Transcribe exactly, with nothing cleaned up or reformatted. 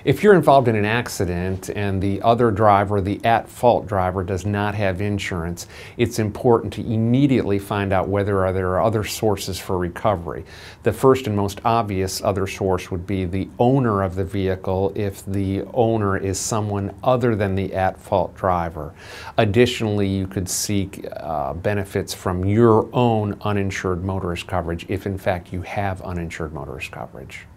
If you're involved in an accident and the other driver, the at-fault driver, does not have insurance, it's important to immediately find out whether there are other sources for recovery. The first and most obvious other source would be the owner of the vehicle if the owner is someone other than the at-fault driver. Additionally, you could seek uh, benefits from your own uninsured motorist coverage if in fact you have uninsured motorist coverage.